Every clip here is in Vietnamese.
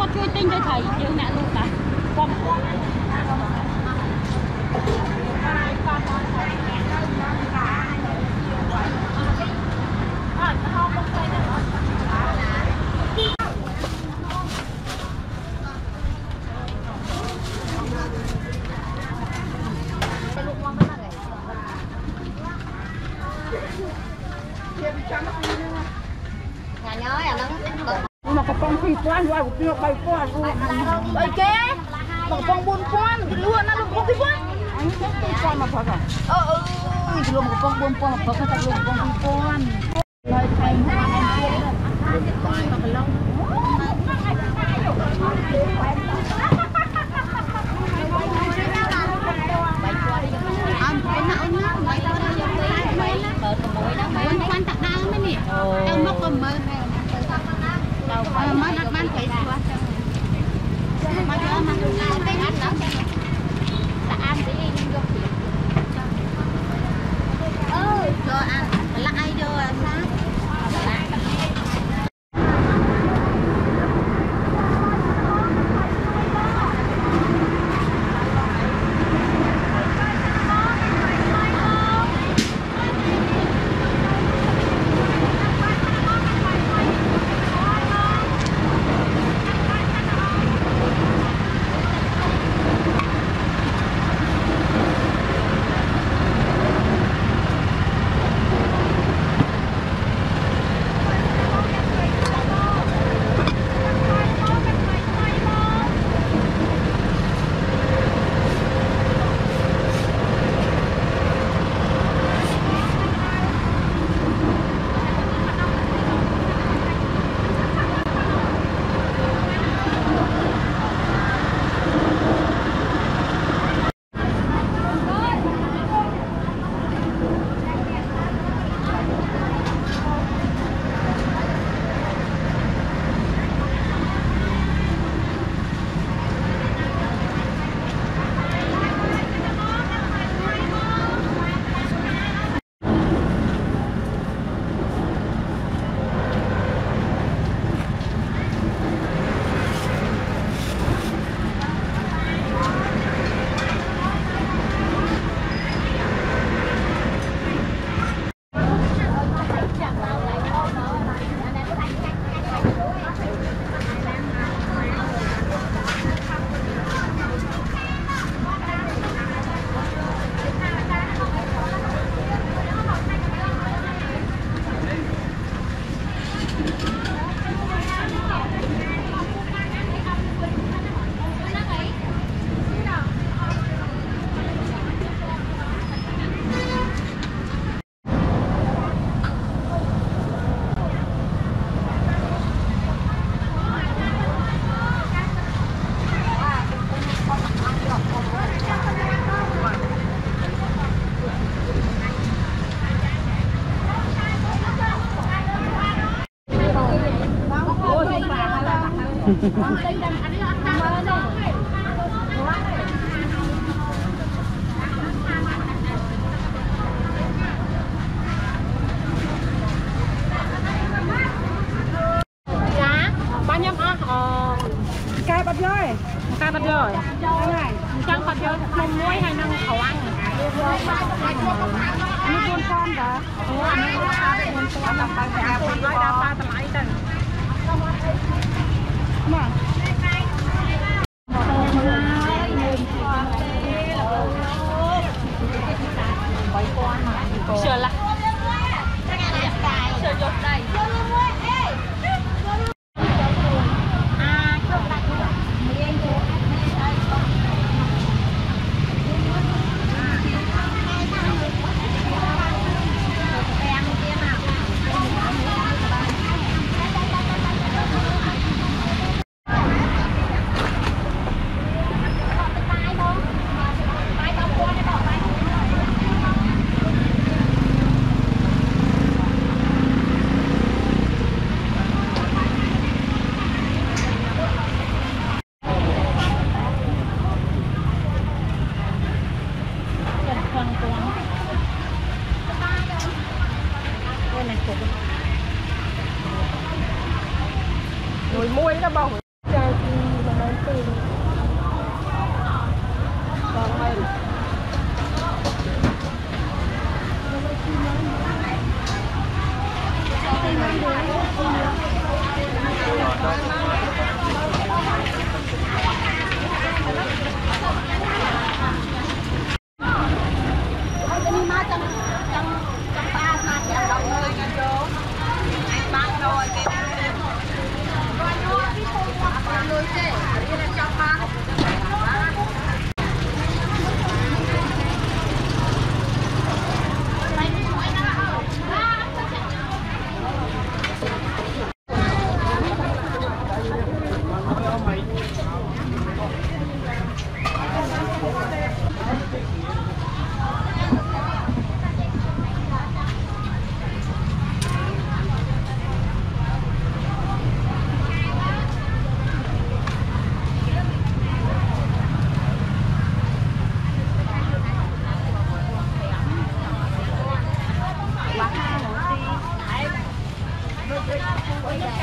គាត់ជួយទិញទៅថៃយើងអ្នកលក់ដែរគាត់មកកំប៉ុង2,000យកឲ្យវា3,000អីគេមកកំប៉ុង4,000គេលក់ណាលោកកំប៉ុង2,000អញទៅ2,000មកផឹកអើយលក់មកកំប៉ុង4,000មកផឹកតែលក់កំប៉ុង2,000ហើយថៃមកអញទៀតមកកន្លងអញទៅណាអូនណាបាយទៅយកទៅបាយបើក្មួយណាបាយបានតាដើមនេះទៅមកក៏មើលដែរមកដាក់បានគេស្គាល់ចឹងមកយកមកទៅណាទៅណាដល់ចឹងតាអានទីខ្ញុំយកទៀតអើយយកអានលាក់អីយកអាសាលាក់cái bật rồi chẳng bật rồi không muối hay năng khẩu ăn như con con đó con con làm bài nhà con nói đa ta lại đây mà sửa lại sửa chốt đây mùi muối nó bao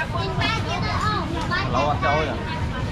lâu ăn trôi rồi.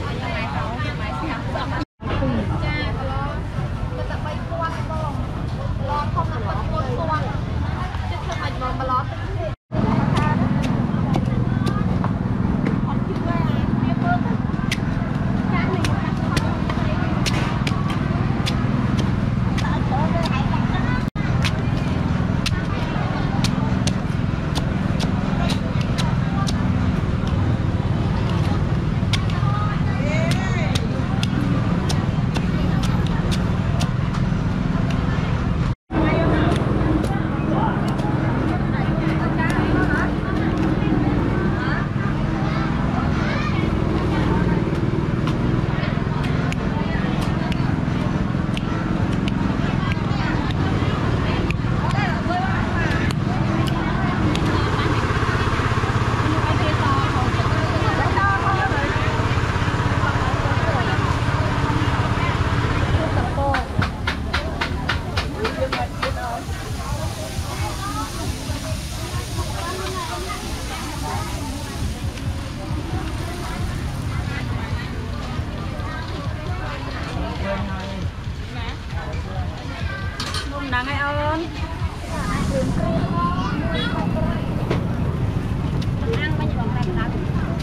Nắng hay ơn. Ăn bao nhiêu bằng này là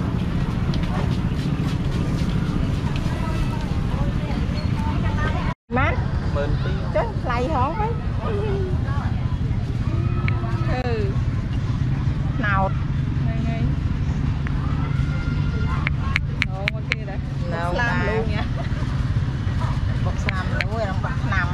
mát Mơn tí chứ lầy hả mấy nào ngay ồ con kia đấy nào làm luôn nha bọc xàm nó đang bọc nằm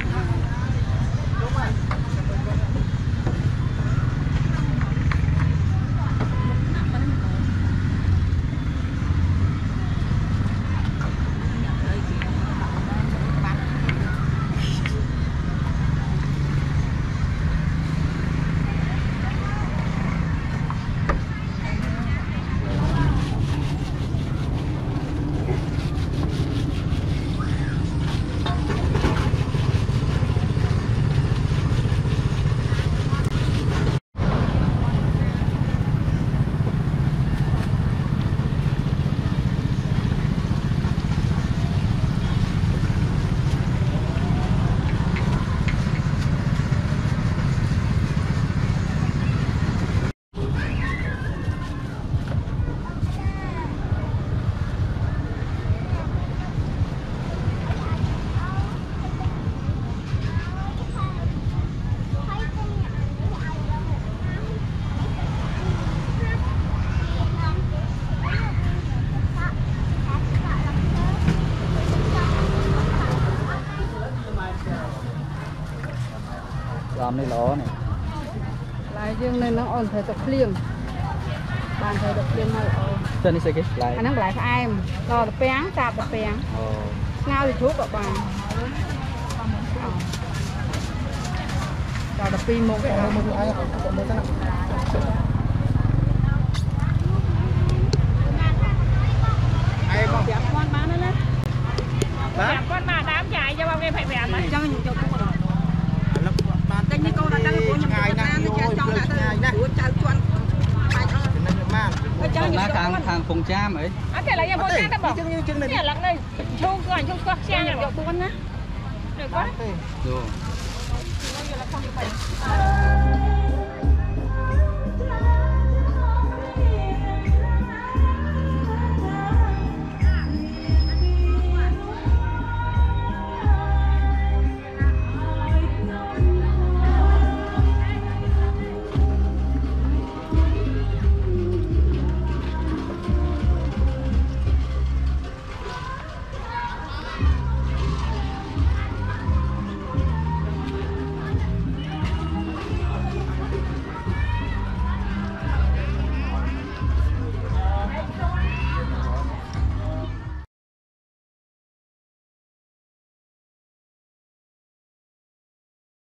làm này ló này lại dương nên nó ổn thời tập liêng bàn thời tập liêng mà tên này cái lại anh nó lại phải em rồi tập bén tạp tập bén ngao thì chú các bạn rồi tập pin một cái giảm con bán nó lên giảm con mà đám chạy cho bao nhiêu phải vẹn đấy cho nhiều chỗ cũng rồi cái như cô đã đăng của những cái này trong là tôi chào chuan hàng phòng cham ấy cái là nhà bốn cái bảo cái là này chung qua xe là được buôn á được quá rồi